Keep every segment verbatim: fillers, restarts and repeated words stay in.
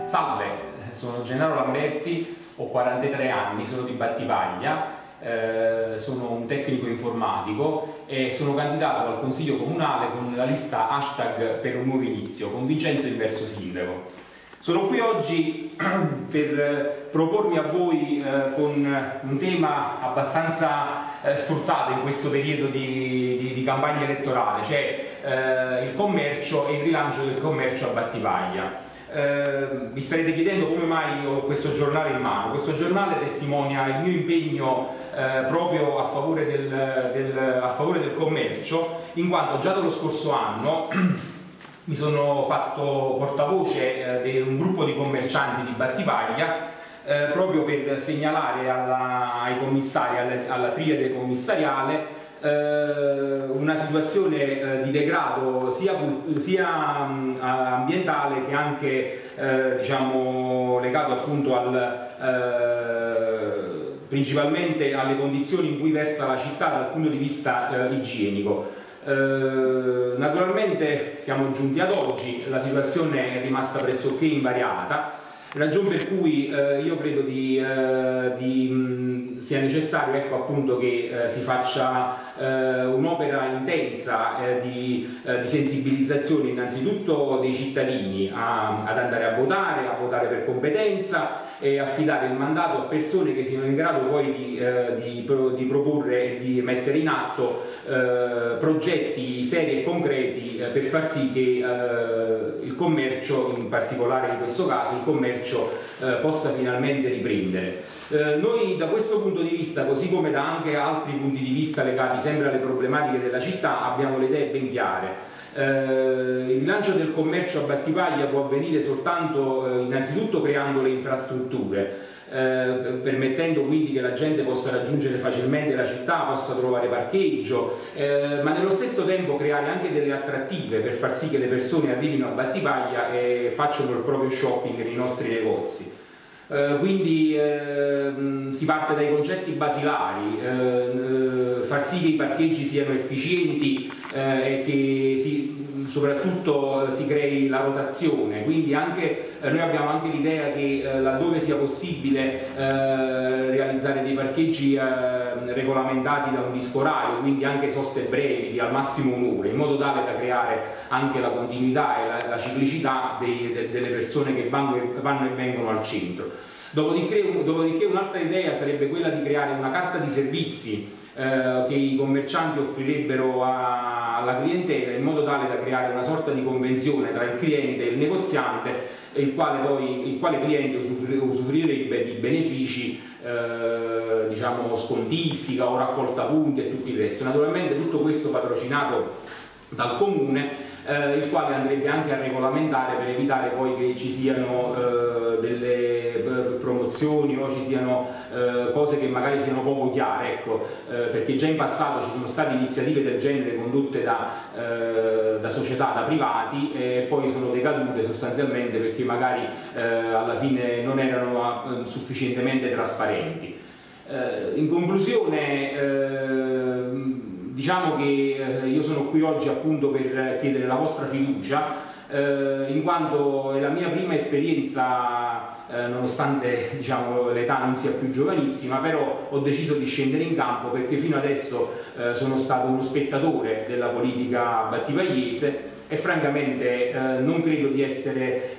Salve, sono Gennaro Lamberti, ho quarantatré anni, sono di Battipaglia, eh, sono un tecnico informatico e sono candidato al Consiglio Comunale con la lista hashtag per un nuovo inizio, con Vincenzo Inverso Sindaco. Sono qui oggi per propormi a voi eh, con un tema abbastanza eh, sfruttato in questo periodo di, di, di campagna elettorale, cioè eh, il commercio e il rilancio del commercio a Battipaglia. Eh, vi starete chiedendo come mai ho questo giornale in mano. Questo giornale testimonia il mio impegno eh, proprio a favore del, del, a favore del commercio, in quanto già dallo scorso anno mi sono fatto portavoce eh, di un gruppo di commercianti di Battipaglia eh, proprio per segnalare alla, ai commissari, alla, alla triade commissariale eh, una situazione eh, di degrado sia, sia mh, ambientale che anche eh, diciamo, legato appunto al, eh, principalmente alle condizioni in cui versa la città dal punto di vista eh, igienico. Uh, naturalmente siamo giunti ad oggi, la situazione è rimasta pressoché invariata, ragione per cui uh, io credo di, uh, di, mh, sia necessario ecco, appunto, che uh, si faccia uh, un'opera intensa uh, di, uh, di sensibilizzazione innanzitutto dei cittadini a, ad andare a votare, a votare per competenza e affidare il mandato a persone che siano in grado poi di, eh, di, di proporre e di mettere in atto eh, progetti seri e concreti eh, per far sì che eh, il commercio, in particolare in questo caso, il commercio eh, possa finalmente riprendere. Eh, noi da questo punto di vista, così come da anche altri punti di vista legati sempre alle problematiche della città, abbiamo le idee ben chiare. Eh, il rilancio del commercio a Battipaglia può avvenire soltanto eh, innanzitutto creando le infrastrutture, eh, permettendo quindi che la gente possa raggiungere facilmente la città, possa trovare parcheggio, eh, ma nello stesso tempo creare anche delle attrattive per far sì che le persone arrivino a Battipaglia e facciano il proprio shopping nei nostri negozi. Uh, quindi uh, si parte dai concetti basilari, uh, uh, far sì che i parcheggi siano efficienti uh, e che si, soprattutto uh, si crei la rotazione, quindi anche, uh, noi abbiamo anche l'idea che uh, laddove sia possibile uh, realizzare dei parcheggi uh, regolamentati da un disco orario, quindi anche soste brevi di al massimo un'ora, in modo tale da creare anche la continuità e la, la ciclicità dei, de, delle persone che vanno e, vanno e vengono al centro. Dopodiché, dopodiché un'altra idea sarebbe quella di creare una carta di servizi eh, che i commercianti offrirebbero a, alla clientela, in modo tale da creare una sorta di convenzione tra il cliente e il negoziante, il quale poi il quale cliente usufruirebbe di benefici eh, diciamo scontistica o raccolta punti e tutto il resto. Naturalmente tutto questo patrocinato dal comune, eh, il quale andrebbe anche a regolamentare per evitare poi che ci siano eh, delle promozioni o ci siano eh, cose che magari siano poco chiare, ecco, eh, perché già in passato ci sono state iniziative del genere condotte da, eh, da società, da privati, e poi sono decadute sostanzialmente perché magari eh, alla fine non erano eh, sufficientemente trasparenti. Eh, in conclusione, eh, diciamo che eh, io sono qui oggi appunto per chiedere la vostra fiducia, eh, in quanto è la mia prima esperienza, eh, nonostante diciamo, l'età non sia più giovanissima, però ho deciso di scendere in campo perché fino adesso eh, sono stato uno spettatore della politica battipagliese e francamente eh, non credo di essere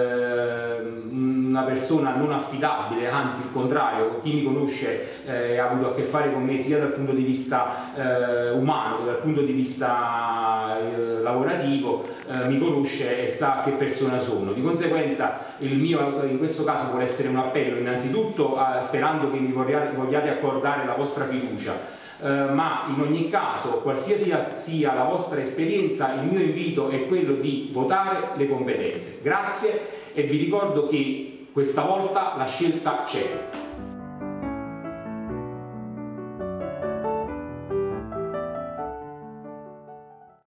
eh, una persona non affidabile, anzi il contrario, chi mi conosce eh, ha avuto a che fare con me sia dal punto di vista eh, umano che dal punto di vista eh, lavorativo, eh, mi conosce e sa che persona sono. Di conseguenza il mio in questo caso vuole essere un appello innanzitutto a, sperando che mi vogliate, vogliate accordare la vostra fiducia. Uh, ma in ogni caso, qualsiasi sia la vostra esperienza, il mio invito è quello di votare le competenze. Grazie e vi ricordo che questa volta la scelta c'è.